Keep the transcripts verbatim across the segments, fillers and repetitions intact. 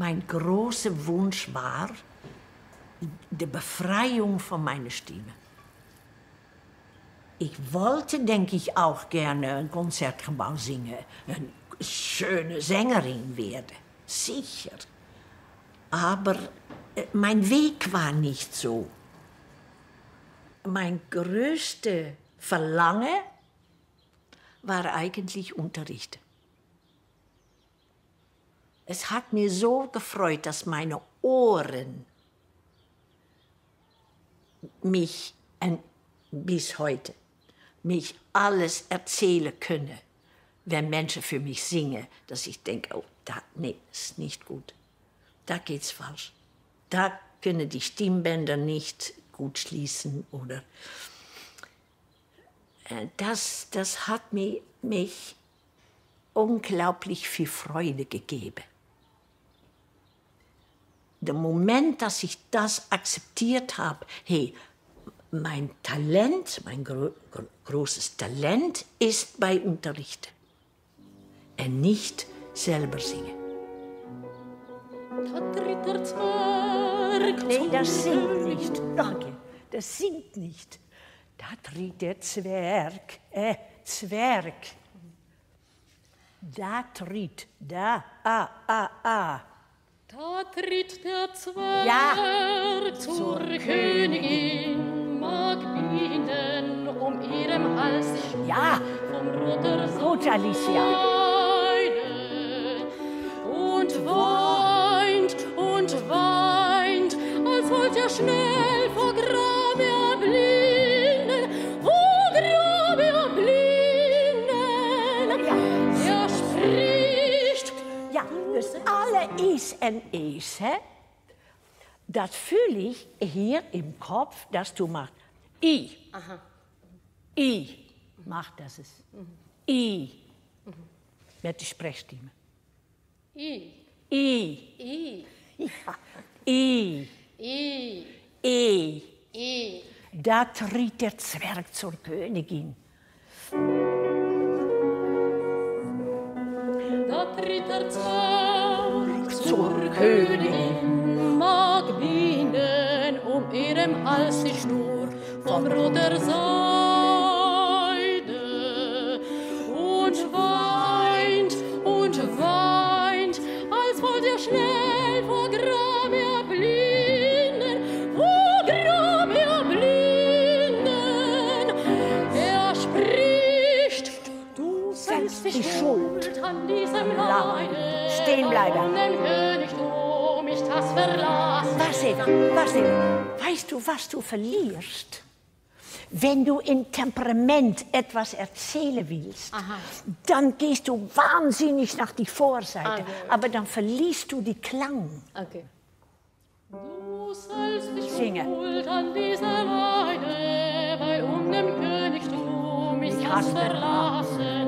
Mein großer Wunsch war die Befreiung von meiner Stimme. Ich wollte, denke ich, auch gerne ein Konzertgebouw singen, eine schöne Sängerin werden, sicher. Aber mein Weg war nicht so. Mein größtes Verlangen war eigentlich Unterricht. Es hat mir so gefreut, dass meine Ohren mich, ein, bis heute, mich alles erzählen können, wenn Menschen für mich singen, dass ich denke, oh, da, nee, das ist nicht gut. Da geht's falsch. Da können die Stimmbänder nicht gut schließen oder das, das hat mir, mich unglaublich viel Freude gegeben. Der Moment, dass ich das akzeptiert habe, hey, mein Talent, mein gro gro großes Talent ist bei Unterrichten und nicht selber singen. Da tritt der Zwerg. Nee, das singt nicht. Danke, das singt nicht. Da tritt der Zwerg, äh, Zwerg. Da tritt, da, ah, ah, ah. Da tritt der Zwerg Ja. zur, Zur Königin, mag binden um ihrem Hals die Schnur Ja. vom roter Gut, Alicia. Seide und weint und weint, als wollt er schnell vor Gram erblinden, vor Gram erblinden. Er spricht. Ja, dus alle is en is, hè? Dat fühle ich hier im Kopf, dass du machst. I. Aha. I. Mach das es. I. Met die Sprechstimme. I, I. I, Ja. I. I, I. I. Da tritt der Zwerg zur Königin. Da tritt der Zwerg Zur Königin, mag binden um ihrem Hals die Schnur vom roter Seide und weint und weint, als wollt er schnell vor Gram erblinden, vor Gram erblinden. Er spricht, du selbst die die Schuld. Schuld an diesem Ja. Leide. Stehen bleiben. Um den Königtum ich das verlassen. Was denn? Was denn? Weißt du, was du verlierst? Wenn du in Temperament etwas erzählen willst, Aha. dann gehst du wahnsinnig nach die Vorseite, Okay. aber dann verlierst du die Klang. Okay. Du selbst die Singe. Schuld an dieser Leide, weil um dem Königtum ich das hasse. verlassen.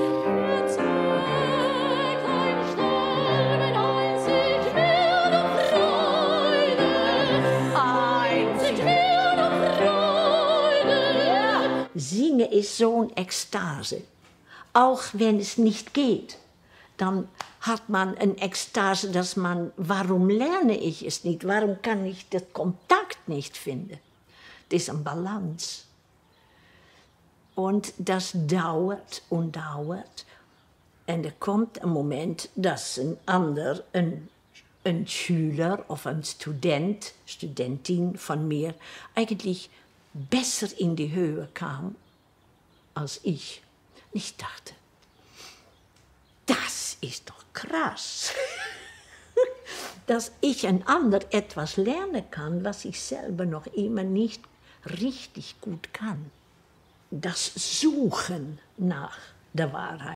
Erzählt ein Sterben einzig mehr der Freude, einzig mehr der Freude. Zingen ist so eine Ekstase. Auch wenn es nicht geht, dann hat man eine Ekstase, dass man, warum lerne ich es nicht? Warum kann ich den Kontakt nicht finden? Das ist eine Balance. Und das dauert und dauert. Und er kommt ein Moment, dass ein anderer, ein, ein Schüler oder ein Student, Studentin von mir, eigentlich besser in die Höhe kam als ich. Ich dachte, das ist doch krass, dass ich ein anderer etwas lernen kann, was ich selber noch immer nicht richtig gut kann. Das Suchen nach der Wahrheit.